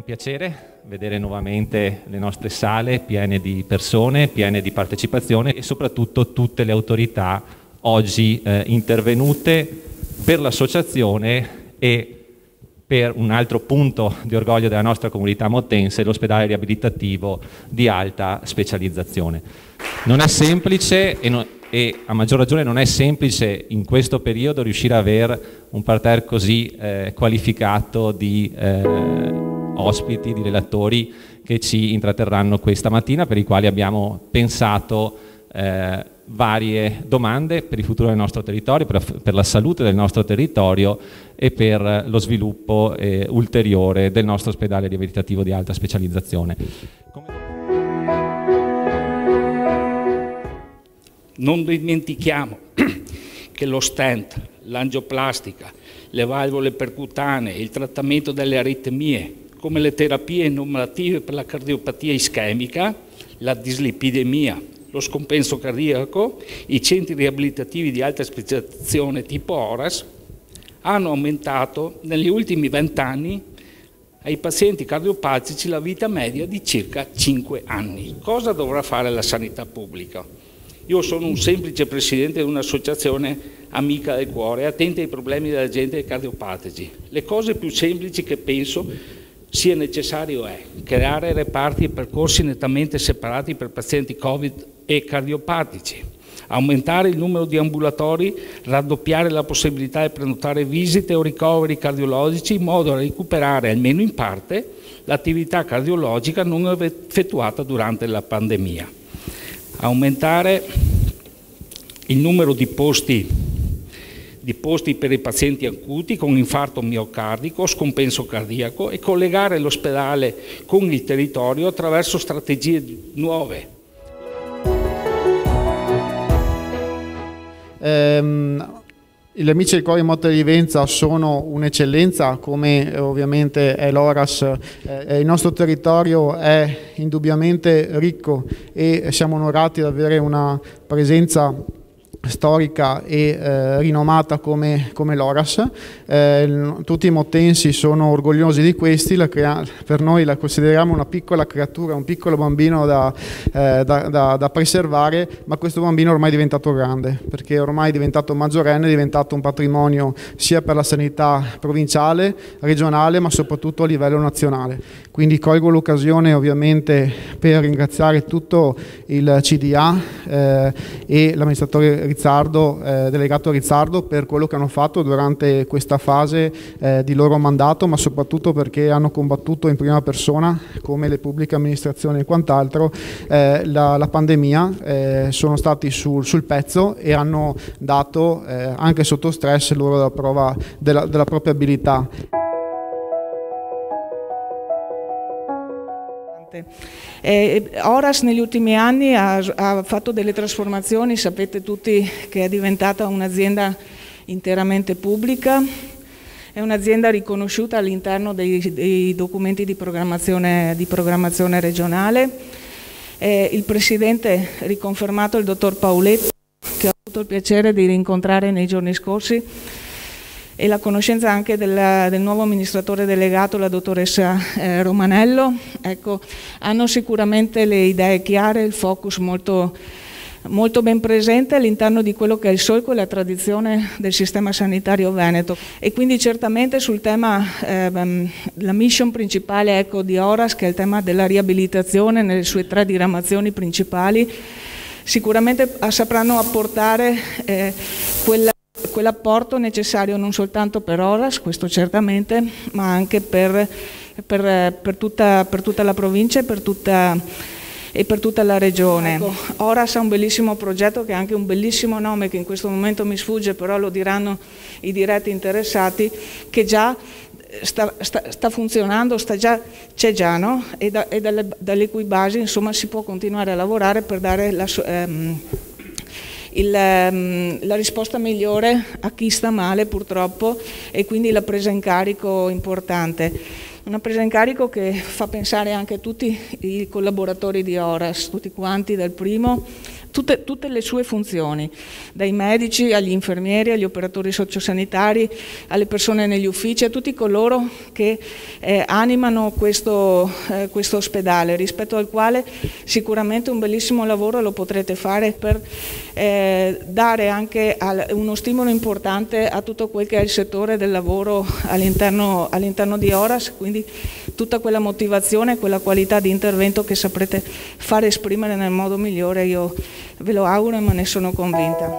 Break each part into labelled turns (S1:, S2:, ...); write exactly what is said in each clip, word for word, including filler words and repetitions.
S1: piacere vedere nuovamente le nostre sale piene di persone, piene di partecipazione e soprattutto tutte le autorità oggi eh, intervenute per l'associazione e per un altro punto di orgoglio della nostra comunità mottense, l'ospedale riabilitativo di alta specializzazione. Non è semplice e, non, e a maggior ragione non è semplice in questo periodo riuscire ad avere un parterre così eh, qualificato di eh, ospiti, di relatori che ci intratterranno questa mattina, per i quali abbiamo pensato eh, varie domande per il futuro del nostro territorio, per la, per la salute del nostro territorio e per lo sviluppo eh, ulteriore del nostro ospedale riabilitativo di alta specializzazione. Come...
S2: Non dimentichiamo che lo stent, l'angioplastica, le valvole percutanee, il trattamento delle aritmie, come le terapie innovative per la cardiopatia ischemica, la dislipidemia, lo scompenso cardiaco, i centri riabilitativi di alta specializzazione tipo ORAS hanno aumentato negli ultimi vent'anni ai pazienti cardiopatici la vita media di circa cinque anni. Cosa dovrà fare la sanità pubblica? Io sono un semplice presidente di un'associazione amica del cuore, attenta ai problemi della gente cardiopatici. Le cose più semplici che penso sia necessario è creare reparti e percorsi nettamente separati per pazienti Covid e cardiopatici, aumentare il numero di ambulatori, raddoppiare la possibilità di prenotare visite o ricoveri cardiologici in modo da recuperare almeno in parte l'attività cardiologica non effettuata durante la pandemia, aumentare il numero di posti di posti per i pazienti acuti con infarto miocardico, scompenso cardiaco e collegare l'ospedale con il territorio attraverso strategie nuove.
S3: Ehm, gli amici del Cuore Motte di Livenza sono un'eccellenza, come eh, ovviamente è l'ORAS. Eh, il nostro territorio è indubbiamente ricco e siamo onorati ad avere una presenza storica e eh, rinomata come, come l'ORAS. Eh, tutti i mottensi sono orgogliosi di questi, la per noi la consideriamo una piccola creatura, un piccolo bambino da, eh, da, da, da preservare, ma questo bambino ormai è diventato grande, perché ormai è diventato maggiorenne, è diventato un patrimonio sia per la sanità provinciale, regionale, ma soprattutto a livello nazionale. Quindi colgo l'occasione ovviamente per ringraziare tutto il C D A eh, e l'amministratore Rizzardo, eh, delegato Rizzardo, per quello che hanno fatto durante questa fase eh, di loro mandato, ma soprattutto perché hanno combattuto in prima persona, come le pubbliche amministrazioni e quant'altro, eh, la, la pandemia, eh, sono stati sul, sul pezzo e hanno dato, eh, anche sotto stress, loro la prova della, della propria abilità.
S4: Eh, ORAS negli ultimi anni ha, ha fatto delle trasformazioni, sapete tutti che è diventata un'azienda interamente pubblica, è un'azienda riconosciuta all'interno dei, dei documenti di programmazione, di programmazione regionale. Eh, il presidente riconfermato, il dottor Pauletto, che ho avuto il piacere di rincontrare nei giorni scorsi, e la conoscenza anche del, del nuovo amministratore delegato, la dottoressa eh, Romanello, ecco, hanno sicuramente le idee chiare, il focus molto, molto ben presente all'interno di quello che è il solco e la tradizione del sistema sanitario veneto. E quindi certamente sul tema, eh, la mission principale, ecco, di ORAS, che è il tema della riabilitazione nelle sue tre diramazioni principali, sicuramente sapranno apportare eh, quella quell'apporto necessario non soltanto per ORAS, questo certamente, ma anche per, per, per, tutta, per tutta la provincia e per tutta, e per tutta la regione. Ecco, ORAS ha un bellissimo progetto che ha anche un bellissimo nome che in questo momento mi sfugge, però lo diranno i diretti interessati, che già sta, sta, sta funzionando, sta già, c'è già, no? E, da, e dalle, dalle cui basi insomma si può continuare a lavorare per dare la... Ehm, Il, la risposta migliore a chi sta male purtroppo, e quindi la presa in carico importante. Una presa in carico che fa pensare anche a tutti i collaboratori di ORAS, tutti quanti, dal primo, tutte, tutte le sue funzioni, dai medici agli infermieri, agli operatori sociosanitari, alle persone negli uffici, a tutti coloro che eh, animano questo, eh, questo ospedale, rispetto al quale sicuramente un bellissimo lavoro lo potrete fare per eh, dare anche al, uno stimolo importante a tutto quel che è il settore del lavoro all'interno all'interno di Oras, quindi tutta quella motivazione, quella qualità di intervento che saprete far esprimere nel modo migliore, io ve lo auguro e me ne sono convinta.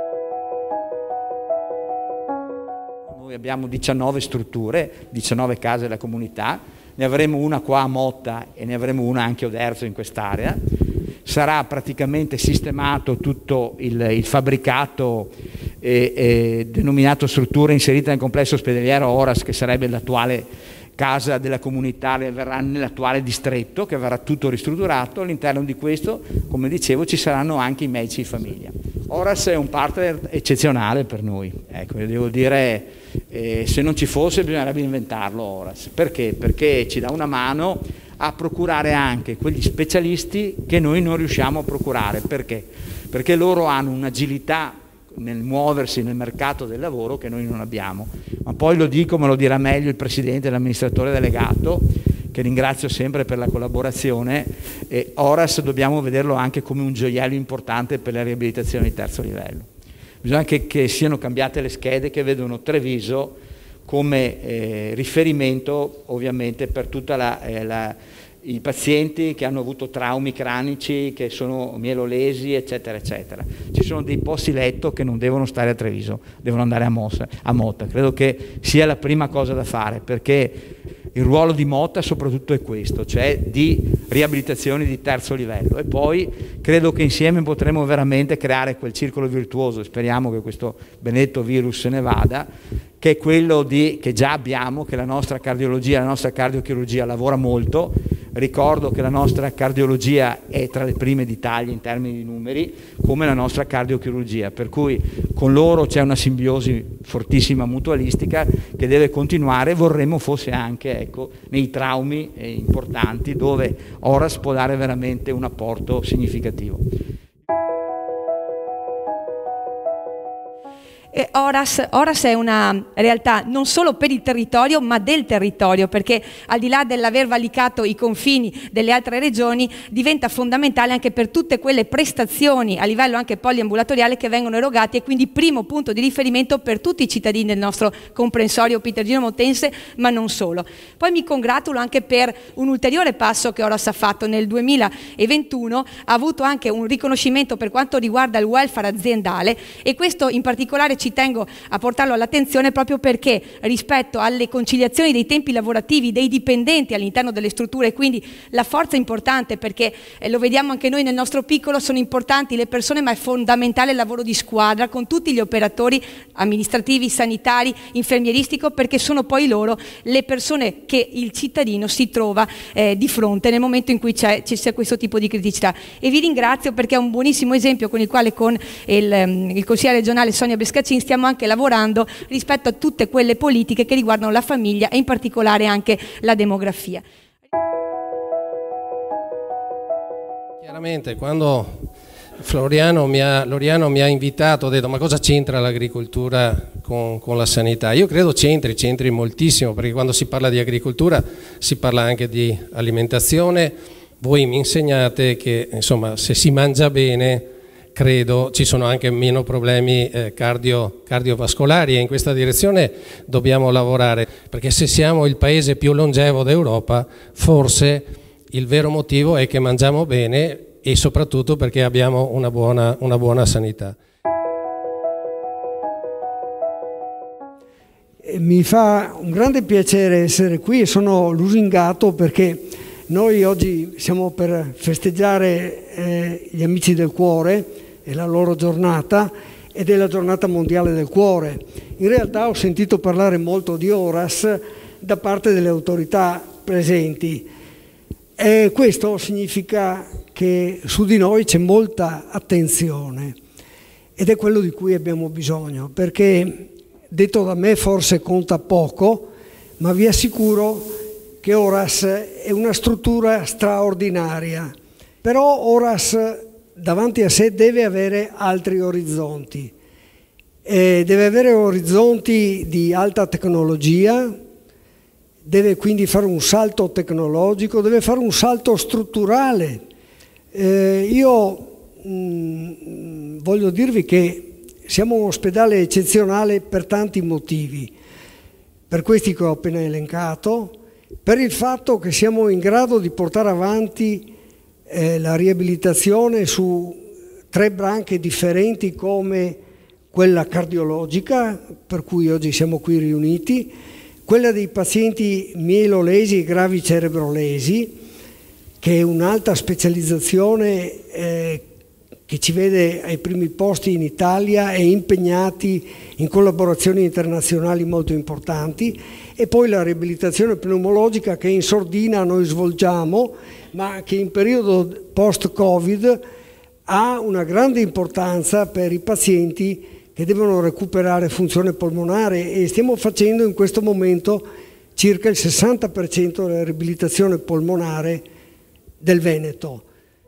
S5: Noi abbiamo diciannove strutture, diciannove case della comunità, ne avremo una qua a Motta e ne avremo una anche a Oderzo in quest'area. Sarà praticamente sistemato tutto il, il fabbricato eh, eh, denominato struttura inserita nel complesso ospedaliero Oras, che sarebbe l'attuale casa della comunità, verrà nell'attuale distretto, che verrà tutto ristrutturato. All'interno di questo, come dicevo, ci saranno anche i medici di famiglia. Oras è un partner eccezionale per noi, ecco, devo dire, eh, se non ci fosse bisognerebbe inventarlo Oras. Perché? Perché ci dà una mano a procurare anche quegli specialisti che noi non riusciamo a procurare. Perché? Perché loro hanno un'agilità nel muoversi nel mercato del lavoro che noi non abbiamo. Ma poi lo dico, me lo dirà meglio il presidente e l'amministratore delegato, che ringrazio sempre per la collaborazione. E Oras dobbiamo vederlo anche come un gioiello importante per la riabilitazione di terzo livello. Bisogna che, che siano cambiate le schede che vedono Treviso come eh, riferimento ovviamente per tutta la, eh, la i pazienti che hanno avuto traumi cranici, che sono mielolesi, eccetera, eccetera. Ci sono dei posti letto che non devono stare a Treviso, devono andare a, Mossa, a Motta. Credo che sia la prima cosa da fare, perché il ruolo di Motta soprattutto è questo, cioè di riabilitazione di terzo livello. E poi credo che insieme potremo veramente creare quel circolo virtuoso, speriamo che questo benedetto virus se ne vada, che è quello di, che già abbiamo, che la nostra cardiologia, la nostra cardiochirurgia lavora molto. Ricordo che la nostra cardiologia è tra le prime d'Italia in termini di numeri, come la nostra cardiochirurgia, per cui con loro c'è una simbiosi fortissima mutualistica che deve continuare. Vorremmo fosse anche, ecco, nei traumi eh, importanti, dove Oras può dare veramente un apporto significativo.
S6: Oras, Oras è una realtà non solo per il territorio ma del territorio, perché al di là dell'aver valicato i confini delle altre regioni diventa fondamentale anche per tutte quelle prestazioni a livello anche poliambulatoriale che vengono erogate, e quindi primo punto di riferimento per tutti i cittadini del nostro comprensorio pitergino-montense, ma non solo. Poi mi congratulo anche per un ulteriore passo che Oras ha fatto nel duemilaventuno, ha avuto anche un riconoscimento per quanto riguarda il welfare aziendale, e questo in particolare ci tengo a portarlo all'attenzione proprio perché rispetto alle conciliazioni dei tempi lavorativi dei dipendenti all'interno delle strutture, quindi la forza è importante, perché eh, lo vediamo anche noi nel nostro piccolo, sono importanti le persone, ma è fondamentale il lavoro di squadra con tutti gli operatori amministrativi, sanitari, infermieristico, perché sono poi loro le persone che il cittadino si trova eh, di fronte nel momento in cui c'è questo tipo di criticità. E vi ringrazio perché è un buonissimo esempio con il quale con il, il consigliere regionale Sonia Bescaccini stiamo anche lavorando rispetto a tutte quelle politiche che riguardano la famiglia e in particolare anche la demografia.
S7: Chiaramente quando Floriano mi ha, Loriano mi ha invitato, ho detto: ma cosa c'entra l'agricoltura con, con la sanità? Io credo c'entri, c'entri moltissimo, perché quando si parla di agricoltura si parla anche di alimentazione. Voi mi insegnate che insomma se si mangia bene, credo ci sono anche meno problemi eh, cardio, cardiovascolari, e in questa direzione dobbiamo lavorare, perché se siamo il paese più longevo d'Europa forse il vero motivo è che mangiamo bene e soprattutto perché abbiamo una buona, una buona sanità.
S8: Mi fa un grande piacere essere qui e sono lusingato perché noi oggi siamo per festeggiare eh, gli Amici del Cuore e la loro giornata, ed è la giornata mondiale del cuore. In realtà ho sentito parlare molto di Oras da parte delle autorità presenti, e questo significa che su di noi c'è molta attenzione, ed è quello di cui abbiamo bisogno, perché detto da me forse conta poco, ma vi assicuro che Oras è una struttura straordinaria. Però Oras davanti a sé deve avere altri orizzonti, e deve avere orizzonti di alta tecnologia, deve quindi fare un salto tecnologico, deve fare un salto strutturale. Eh, io mh, voglio dirvi che siamo un ospedale eccezionale per tanti motivi, per questi che ho appena elencato, per il fatto che siamo in grado di portare avanti eh, la riabilitazione su tre branche differenti come quella cardiologica, per cui oggi siamo qui riuniti, quella dei pazienti mielolesi e gravi cerebrolesi, che è un'alta specializzazione eh, che ci vede ai primi posti in Italia e impegnati in collaborazioni internazionali molto importanti, e poi la riabilitazione pneumologica che in sordina noi svolgiamo, ma che in periodo post-Covid ha una grande importanza per i pazienti che devono recuperare funzione polmonare, e stiamo facendo in questo momento circa il sessanta per cento della riabilitazione polmonare del Veneto.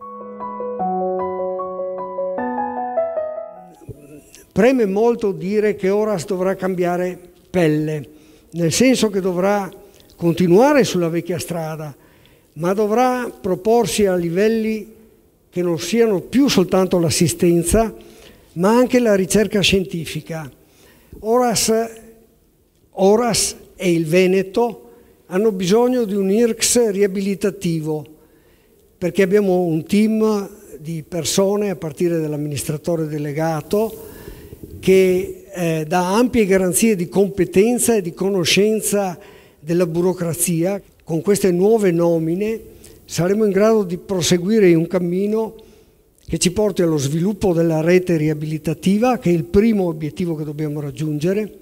S8: Preme molto dire che Oras dovrà cambiare pelle, nel senso che dovrà continuare sulla vecchia strada, ma dovrà proporsi a livelli che non siano più soltanto l'assistenza, ma anche la ricerca scientifica. Oras, Oras e il Veneto hanno bisogno di un I R C S riabilitativo, perché abbiamo un team di persone, a partire dall'amministratore delegato, che eh, dà ampie garanzie di competenza e di conoscenza della burocrazia. Con queste nuove nomine saremo in grado di proseguire in un cammino che ci porti allo sviluppo della rete riabilitativa, che è il primo obiettivo che dobbiamo raggiungere,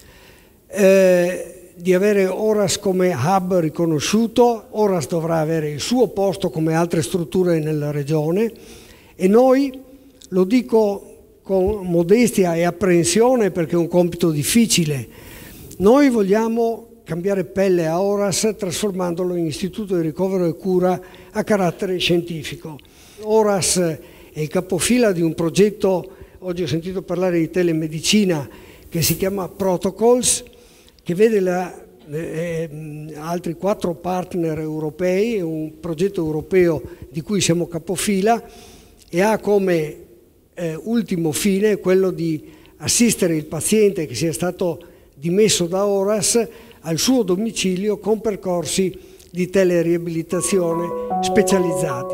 S8: eh, di avere Oras come hub riconosciuto. Oras dovrà avere il suo posto come altre strutture nella regione, e noi, lo dico con modestia e apprensione perché è un compito difficile, noi vogliamo cambiare pelle a Oras trasformandolo in istituto di ricovero e cura a carattere scientifico. Oras è il capofila di un progetto, oggi ho sentito parlare di telemedicina, che si chiama Protocols, che vede la, eh, altri quattro partner europei, è un progetto europeo di cui siamo capofila, e ha come eh, ultimo fine quello di assistere il paziente che sia stato dimesso da Oras al suo domicilio con percorsi di teleriabilitazione specializzati.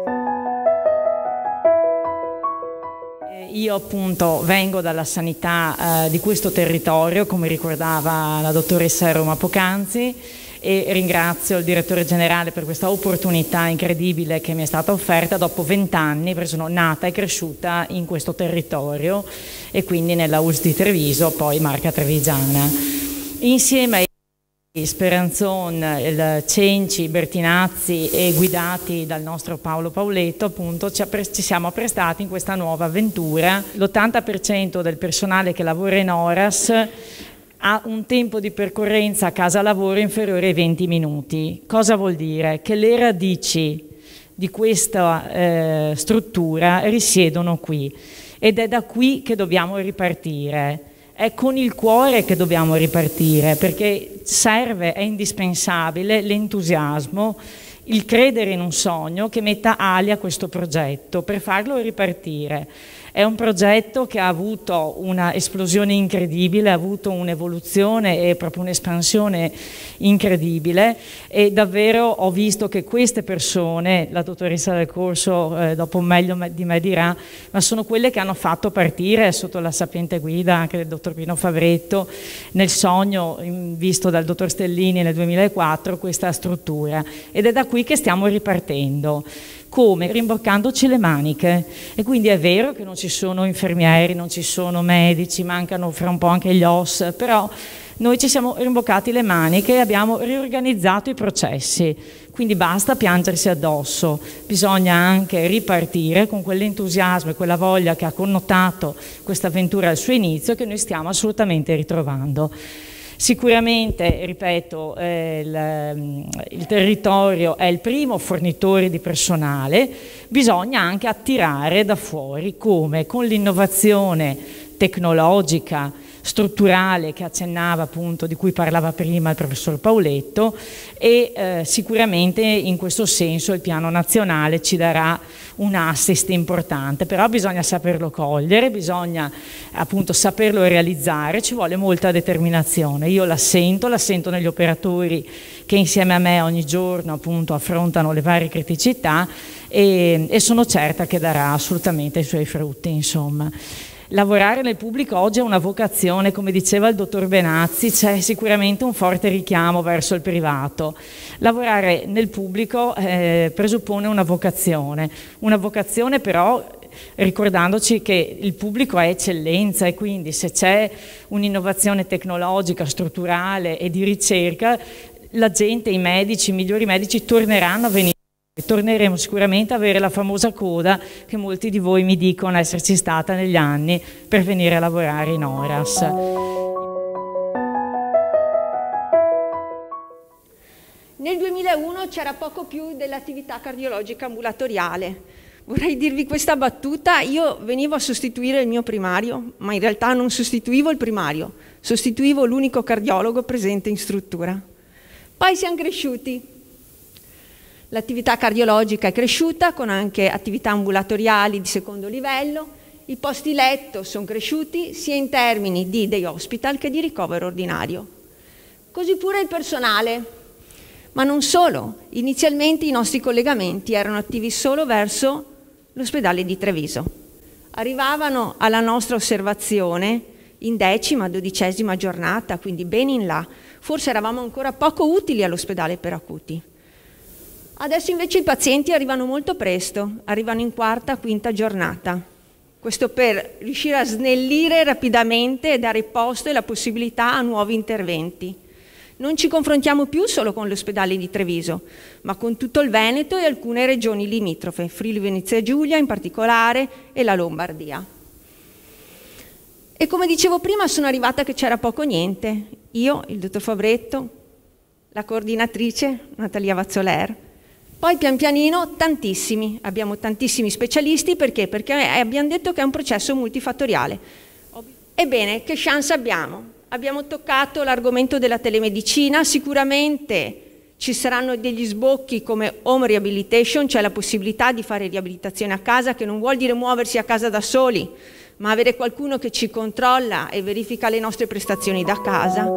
S9: Io appunto vengo dalla sanità eh, di questo territorio, come ricordava la dottoressa Roma poc'anzi, e ringrazio il direttore generale per questa opportunità incredibile che mi è stata offerta dopo vent'anni, perché sono nata e cresciuta in questo territorio e quindi nella U S di Treviso, poi Marca Trevigiana. Insieme ai Speranzon, il Cenci, Bertinazzi e guidati dal nostro Paolo Pauletto, appunto ci, ci siamo prestati in questa nuova avventura. L'ottanta per cento del personale che lavora in Oras ha un tempo di percorrenza a casa lavoro inferiore ai venti minuti. Cosa vuol dire? Che le radici di questa eh, struttura risiedono qui, ed è da qui che dobbiamo ripartire. È con il cuore che dobbiamo ripartire, perché serve, è indispensabile l'entusiasmo, il credere in un sogno che metta ali a questo progetto per farlo ripartire. È un progetto che ha avuto una esplosione incredibile, ha avuto un'evoluzione e proprio un'espansione incredibile, e davvero ho visto che queste persone, la dottoressa Del Corso eh, dopo meglio di me dirà, ma sono quelle che hanno fatto partire sotto la sapiente guida anche del dottor Pino Favretto, nel sogno visto dal dottor Stellini nel duemilaquattro, questa struttura, ed è da qui che stiamo ripartendo. Come? Rimboccandoci le maniche. E quindi è vero che non ci sono infermieri, non ci sono medici, mancano fra un po' anche gli O S, però noi ci siamo rimboccati le maniche e abbiamo riorganizzato i processi. Quindi basta piangersi addosso, bisogna anche ripartire con quell'entusiasmo e quella voglia che ha connotato questa avventura al suo inizio, che noi stiamo assolutamente ritrovando. Sicuramente, ripeto, eh, il, il territorio è il primo fornitore di personale, bisogna anche attirare da fuori, come con l'innovazione tecnologica, strutturale che accennava appunto, di cui parlava prima il professor Pauletto, e eh, sicuramente in questo senso il piano nazionale ci darà un assist importante, però bisogna saperlo cogliere, bisogna appunto saperlo realizzare, ci vuole molta determinazione. Io la sento, la sento negli operatori che insieme a me ogni giorno appunto affrontano le varie criticità, e, e sono certa che darà assolutamente i suoi frutti, insomma. Lavorare nel pubblico oggi è una vocazione, come diceva il dottor Benazzi, c'è sicuramente un forte richiamo verso il privato. Lavorare nel pubblico eh, presuppone una vocazione, una vocazione però ricordandoci che il pubblico è eccellenza, e quindi se c'è un'innovazione tecnologica, strutturale e di ricerca, la gente, i medici, i migliori medici torneranno a venire. Torneremo sicuramente a avere la famosa coda che molti di voi mi dicono esserci stata negli anni per venire a lavorare in Oras.
S10: Nel duemilauno c'era poco più dell'attività cardiologica ambulatoriale. Vorrei dirvi questa battuta: io venivo a sostituire il mio primario, ma in realtà non sostituivo il primario, sostituivo l'unico cardiologo presente in struttura. Poi siamo cresciuti. L'attività cardiologica è cresciuta con anche attività ambulatoriali di secondo livello, i posti letto sono cresciuti sia in termini di day hospital che di ricovero ordinario. Così pure il personale, ma non solo. Inizialmente i nostri collegamenti erano attivi solo verso l'ospedale di Treviso. Arrivavano alla nostra osservazione in decima, dodicesima giornata, quindi ben in là. Forse eravamo ancora poco utili all'ospedale per acuti. Adesso invece i pazienti arrivano molto presto, arrivano in quarta, quinta giornata. Questo per riuscire a snellire rapidamente e dare posto e la possibilità a nuovi interventi. Non ci confrontiamo più solo con l'ospedale di Treviso, ma con tutto il Veneto e alcune regioni limitrofe, Friuli Venezia Giulia in particolare e la Lombardia. E come dicevo prima, sono arrivata che c'era poco niente. Io, il dottor Fabretto, la coordinatrice Natalia Vazzoler. Poi pian pianino tantissimi, abbiamo tantissimi specialisti, perché? Perché abbiamo detto che è un processo multifattoriale. Ebbene, che chance abbiamo? Abbiamo toccato l'argomento della telemedicina, sicuramente ci saranno degli sbocchi come home rehabilitation, cioè la possibilità di fare riabilitazione a casa, che non vuol dire muoversi a casa da soli, ma avere qualcuno che ci controlla e verifica le nostre prestazioni da casa.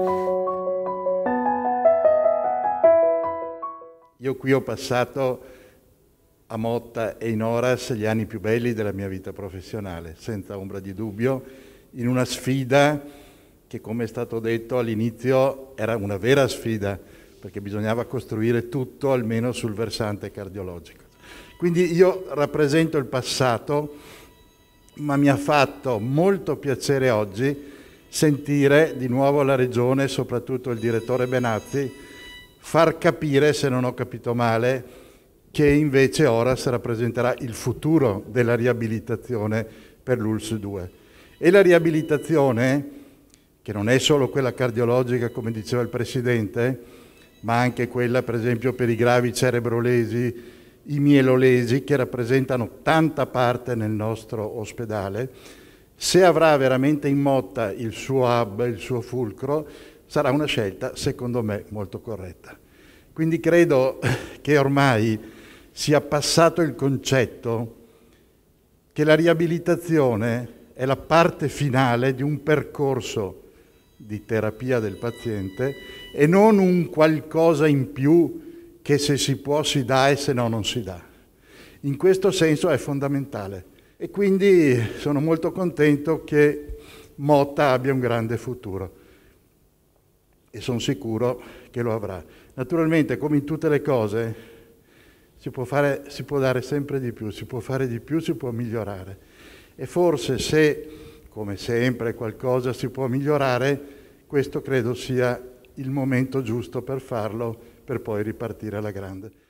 S11: Io qui ho passato a Motta e in Oras gli anni più belli della mia vita professionale, senza ombra di dubbio, in una sfida che, come è stato detto all'inizio, era una vera sfida, perché bisognava costruire tutto almeno sul versante cardiologico. Quindi io rappresento il passato, ma mi ha fatto molto piacere oggi sentire di nuovo la Regione, soprattutto il direttore Benazzi, far capire, se non ho capito male, che invece Oras rappresenterà il futuro della riabilitazione per l'U L S S due. E la riabilitazione, che non è solo quella cardiologica, come diceva il Presidente, ma anche quella, per esempio, per i gravi cerebrolesi, i mielolesi, che rappresentano tanta parte nel nostro ospedale, se avrà veramente in Motta il suo hub, il suo fulcro, sarà una scelta, secondo me, molto corretta. Quindi credo che ormai sia passato il concetto che la riabilitazione è la parte finale di un percorso di terapia del paziente e non un qualcosa in più che se si può si dà e se no non si dà. In questo senso è fondamentale e quindi sono molto contento che Motta abbia un grande futuro. E sono sicuro che lo avrà. Naturalmente, come in tutte le cose, si può fare, si può dare sempre di più, si può fare di più, si può migliorare. E forse se, come sempre, qualcosa si può migliorare, questo credo sia il momento giusto per farlo, per poi ripartire alla grande.